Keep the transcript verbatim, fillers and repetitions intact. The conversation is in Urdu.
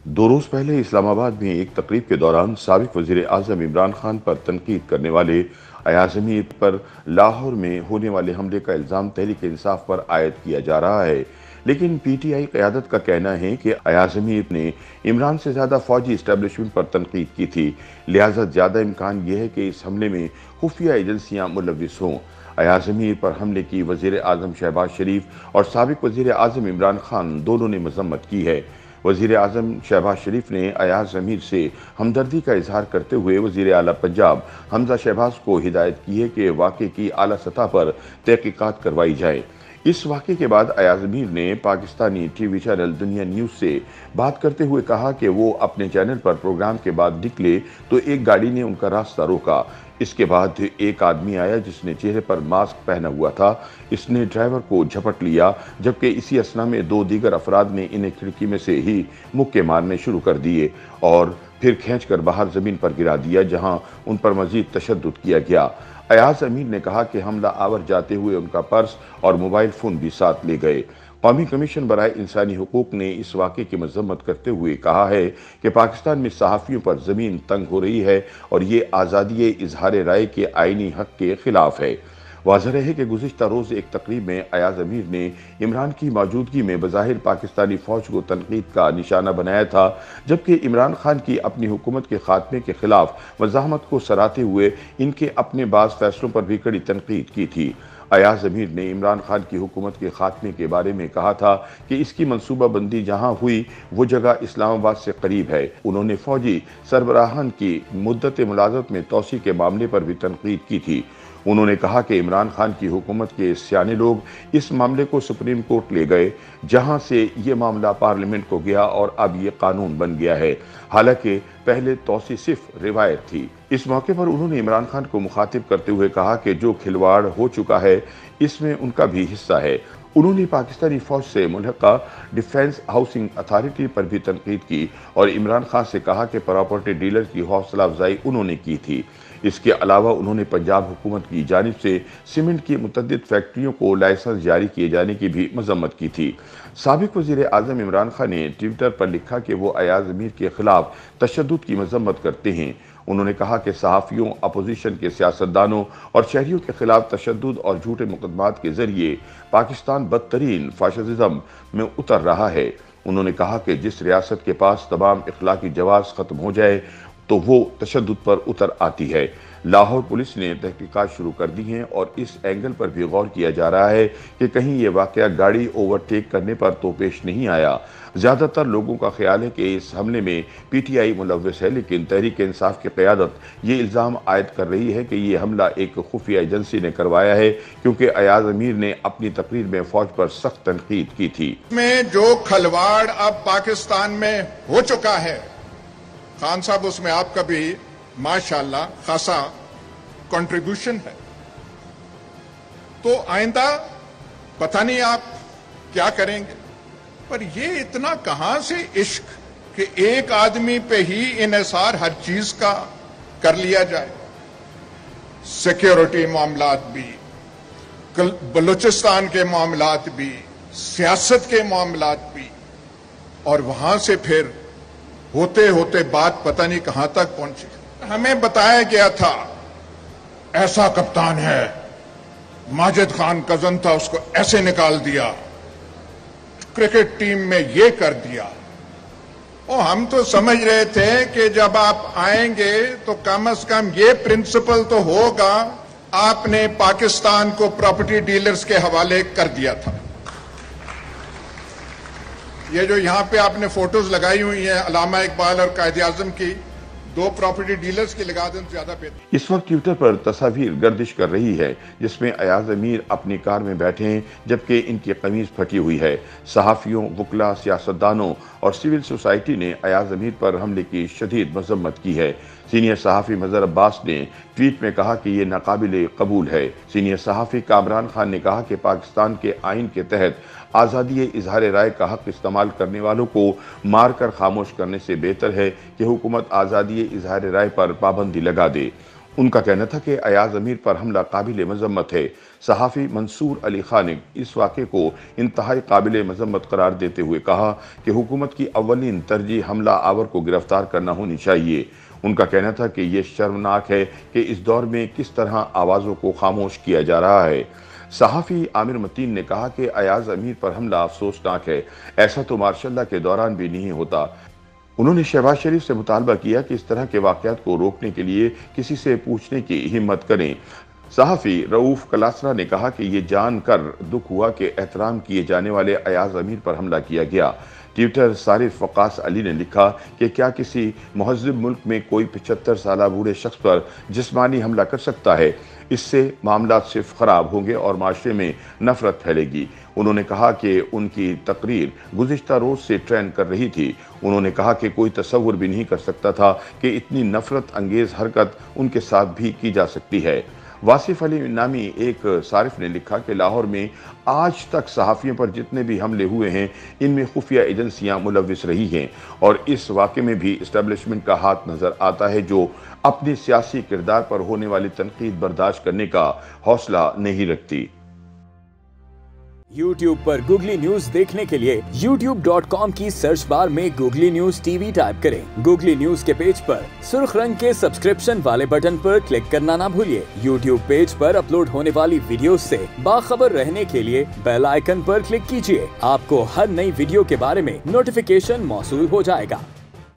دو روز پہلے اسلام آباد میں ایک تقریب کے دوران سابق وزیر اعظم عمران خان پر تنقید کرنے والے ایاز امیر پر لاہور میں ہونے والے حملے کا الزام تحریک انصاف پر عائد کیا جا رہا ہے، لیکن پی ٹی آئی قیادت کا کہنا ہے کہ ایاز امیر نے عمران سے زیادہ فوجی اسٹیبلشمنٹ پر تنقید کی تھی، لہٰذا زیادہ امکان یہ ہے کہ اس حملے میں خفیہ ایجنسیاں ملوث ہوں۔ ایاز امیر پر حملے کی وزیر اعظم شہباز شریف اور سابق وزیر اعظم عمران خان دونوں نے مذمت کی ہے۔ وزیر اعظم شہباز شریف نے ایاز امیر سے ہمدردی کا اظہار کرتے ہوئے وزیر اعلیٰ پنجاب حمزہ شہباز کو ہدایت کی ہے کہ واقعے کی اعلیٰ سطح پر تحقیقات کروائی جائے۔ اس واقعے کے بعد ایاز امیر نے Pakistani TV channel Dunya News سے بات کرتے ہوئے کہا کہ وہ اپنے چینل پر پروگرام کے بعد نکلے تو ایک گاڑی نے ان کا راستہ روکا۔ اس کے بعد ایک آدمی آیا جس نے چہرے پر ماسک پہنا ہوا تھا، اس نے ڈرائیور کو جھپٹ لیا، جبکہ اسی اثناء میں دو دیگر افراد نے انہیں کھڑکی میں سے ہی مکے مارنے شروع کر دیے اور پھر کھینچ کر باہر زمین پر گرا دیا، جہاں ان پر مزید تشدد کیا گیا۔ ایاز امیر نے کہا کہ حملہ آور جاتے ہوئے ان کا پرس اور موبائل فون بھی ساتھ لے گئے۔ قومی کمیشن برائے انسانی حقوق نے اس واقعے کی مذمت کرتے ہوئے کہا ہے کہ پاکستان میں صحافیوں پر زمین تنگ ہو رہی ہے اور یہ آزادی اظہار رائے کے آئینی حق کے خلاف ہے۔ واضح ہے کہ گزشتہ روز ایک تقریب میں ایاز امیر نے عمران کی موجودگی میں بظاہر پاکستانی فوج کو تنقید کا نشانہ بنایا تھا، جبکہ عمران خان کی اپنی حکومت کے خاتمے کے خلاف مزاحمت کو سراہتے ہوئے ان کے اپنے بعض فیصلوں پر بھی کڑی تنقید کی تھی۔ ایاز امیر نے عمران خان کی حکومت کے خاتمے کے بارے میں کہا تھا کہ اس کی منصوبہ بندی جہاں ہوئی وہ جگہ اسلام آباد سے قریب ہے۔ انہوں نے فوجی سربراہان کی مدت ملازمت میں توسیع کے معاملے پر بھی تنقید کی تھی۔ انہوں نے کہا کہ عمران خان کی حکومت کے سیانے لوگ اس معاملے کو سپریم کورٹ لے گئے، جہاں سے یہ معاملہ پارلیمنٹ کو گیا اور اب یہ قانون بن گیا ہے، حالانکہ پہلے توسیع صرف روایت تھی۔ اس موقع پر انہوں نے عمران خان کو مخاطب کرتے ہوئے کہا کہ جو کھلواڑ ہو چکا ہے اس میں ان کا بھی حصہ ہے۔ انہوں نے پاکستانی فوج سے ملحقہ ڈیفنس ہاؤسنگ اتھارٹی پر بھی تنقید کی اور عمران خان سے کہا کہ پراپرٹی ڈیلر کی حوصلہ افزائی انہوں نے کی تھی۔ اس کے علاوہ انہوں نے پنجاب حکومت کی جانب سے سیمنٹ کی متعدد فیکٹریوں کو لائسنس جاری کیے جانے کی بھی مذمت کی تھی۔ سابق وزیر اعظم عمران خان نے ٹویٹر پر لکھا کہ وہ ایاز امیر کے خلاف تشدد کی مذمت کرتے ہیں۔ انہوں نے کہا کہ صحافیوں، اپوزیشن کے سیاستدانوں اور شہریوں کے خلاف تشدد اور جھوٹے مقدمات کے ذریعے پاکستان بدترین فاشزم میں اتر رہا ہے۔ انہوں نے کہا کہ جس ریاست کے پاس تمام اخلاقی جواز ختم ہو جائے تو وہ تشدد پر اتر آتی ہے۔ لاہور پولیس نے تحقیقات شروع کر دی ہیں اور اس اینگل پر بھی غور کیا جا رہا ہے کہ کہیں یہ واقعہ گاڑی اوورٹیک کرنے پر تو پیش نہیں آیا۔ زیادہ تر لوگوں کا خیال ہے کہ اس حملے میں پی ٹی آئی ملوث ہے، لیکن تحریک انصاف کی قیادت یہ الزام عائد کر رہی ہے کہ یہ حملہ ایک خفیہ ایجنسی نے کروایا ہے، کیونکہ ایاز امیر نے اپنی تقریر میں فوج پر سخت تنقید کی تھی۔ میں جو کھلواڑ اب پاکستان میں ہو چکا ہے، خان صاحب اس میں آپ کا بھی ماشاءاللہ خاصا کنٹریبیوشن ہے، تو آئندہ پتہ نہیں آپ کیا کریں گے، پر یہ اتنا کہاں سے عشق کہ ایک آدمی پہ ہی انحصار ہر چیز کا کر لیا جائے۔ سیکیورٹی معاملات بھی، بلوچستان کے معاملات بھی، سیاست کے معاملات بھی، اور وہاں سے پھر ہوتے ہوتے بات پتہ نہیں کہاں تک پہنچی۔ ہمیں بتایا گیا تھا ایسا کپتان ہے، ماجد خان کزن تھا، اس کو ایسے نکال دیا، کرکٹ ٹیم میں یہ کر دیا۔ اور ہم تو سمجھ رہے تھے کہ جب آپ آئیں گے تو کم از کم یہ پرنسپل تو ہوگا، آپ نے پاکستان کو پراپرٹی ڈیلرز کے حوالے کر دیا تھا۔ یہ جو یہاں پہ آپ نے فوٹوز لگائی ہوئی ہیں علامہ اقبال اور قائد اعظم کی، دو پراپرٹی ڈیلرز کی لگا دیں زیادہ بہتر۔ اس وقت ٹویٹر پر تصاویر گردش کر رہی ہے جس میں ایاز امیر اپنی کار میں بیٹھے ہیں جبکہ ان کی قمیض پھٹی ہوئی ہے۔ صحافیوں، وکلاء، سیاستدانوں اور سول سوسائٹی نے ایاز امیر پر حملے کی شدید مذمت کی ہے۔ سینئر صحافی مظہر عباس نے ٹویٹ میں کہا کہ یہ ناقابل قبول ہے۔ سینئر صحافی کامران خان نے کہا کہ پاکستان کے آئین کے تحت آزادی اظہار رائے کا حق استعمال کرنے والوں کو مار کر خاموش کرنے سے بہتر ہے کہ حکومت آزادی اظہار رائے پر پابندی لگا دے۔ उनका कहना था कि अयाज अमीर पर हमला काबिल मजम्मत है। सहाफ़ी मंसूर अली खान ने इस वाक़े को इंतहाई काबिल मजम्मत करार देते हुए कहा कि हुकूमत की अव्वलीन तरजीह हमला आवर को गिरफ्तार करना होनी चाहिए। उनका कहना था कि ये शर्मनाक है कि इस दौर में किस तरह आवाज़ों को खामोश किया जा रहा है। सहाफ़ी आमिर मतीन ने कहा कि अयाज अमीर पर हमला अफसोसनाक है, ऐसा तो मार्शल के दौरान भी नहीं होता। उन्होंने शहबाज शरीफ से मुतालबा किया कि इस तरह के वाक़यात को रोकने के लिए किसी से पूछने की हिम्मत करें। सहाफ़ी रऊफ़ कलासरा ने कहा कि ये जानकर दुख हुआ कि एहतराम किए जाने वाले अयाज अमीर पर हमला किया गया। ट्विटर सारिफ वक़ास अली ने लिखा कि क्या किसी महज़्ज़ब मुल्क में कोई पचहत्तर साल बूढ़े शख्स पर जिस्मानी हमला कर सकता है? इससे मामला सिर्फ ख़राब होंगे और माशरे में नफ़रत फैलेगी। उन्होंने कहा कि उनकी तकरीर गुज़िश्ता रोज़ से ट्रेंड कर रही थी। उन्होंने कहा कि कोई तसव्वुर भी नहीं कर सकता था कि इतनी नफ़रत अंगेज़ हरकत उनके साथ भी की जा सकती है। वासिफ अली नामी एक सारिफ ने लिखा कि लाहौर में आज तक सहाफ़ियों पर जितने भी हमले हुए हैं, इनमें खुफिया एजेंसियां मुलविस रही हैं और इस वाक़े में भी इस्टेब्लिशमेंट का हाथ नज़र आता है, जो अपने सियासी किरदार पर होने वाली तनकीद बर्दाश्त करने का हौसला नहीं रखती। यूट्यूब पर गूगली न्यूज देखने के लिए यूट्यूब डॉट कॉम की सर्च बार में गूगली न्यूज टीवी टाइप करें। गूगली न्यूज के पेज पर सुर्ख रंग के सब्सक्रिप्शन वाले बटन पर क्लिक करना ना भूलिए। यूट्यूब पेज पर अपलोड होने वाली वीडियोस से बाखबर रहने के लिए बेल आइकन पर क्लिक कीजिए। आपको हर नई वीडियो के बारे में नोटिफिकेशन मौसूल हो जाएगा।